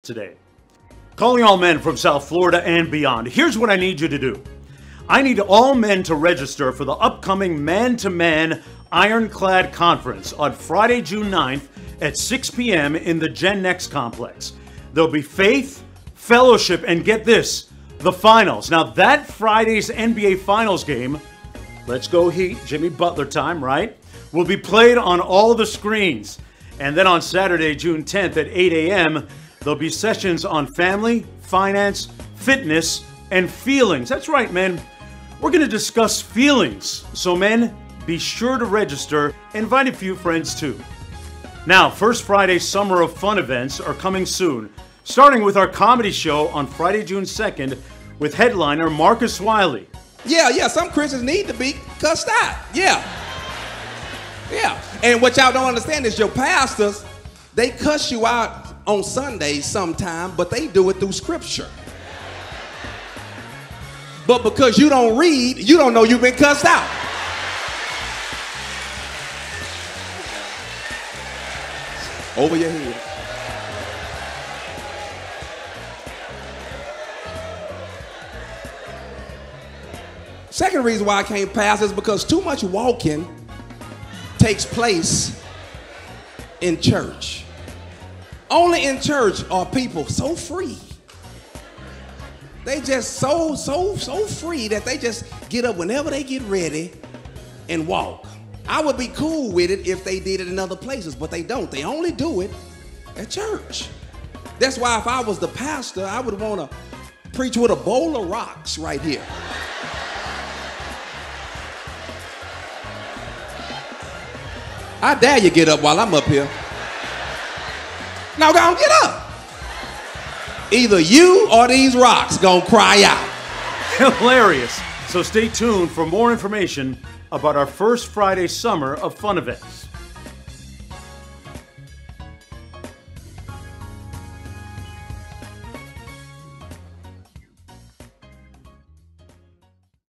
today. Calling all men from South Florida and beyond. Here's what I need you to do. I need all men to register for the upcoming Man-to-Man Ironclad Conference on Friday, June 9th at 6 p.m. in the Gen Next Complex. There'll be faith, fellowship, and get this, the finals. Now that Friday's NBA Finals game, let's go Heat, Jimmy Butler time, right? Will be played on all the screens. And then on Saturday, June 10th at 8 a.m., there'll be sessions on family, finance, fitness, and feelings. That's right, men. We're going to discuss feelings. So men, be sure to register. Invite a few friends too. Now, First Friday Summer of Fun events are coming soon, starting with our comedy show on Friday, June 2nd with headliner Marcus Wiley. Yeah, some Christians need to be cussed out. Yeah. And what y'all don't understand is your pastors, they cuss you out on Sundays sometime, but they do it through scripture. But because you don't read, you don't know you've been cussed out. Over your head. Second reason why I can't pass is because too much walking takes place in church. Only in church are people so free. They just so free that they just get up whenever they get ready and walk. I would be cool with it if they did it in other places, but they don't. They only do it at church. That's why if I was the pastor, I would want to preach with a bowl of rocks right here. I dare you get up while I'm up here. Now go on, get up. Either you or these rocks gonna cry out. Hilarious. So stay tuned for more information about our First Friday Summer of Fun events.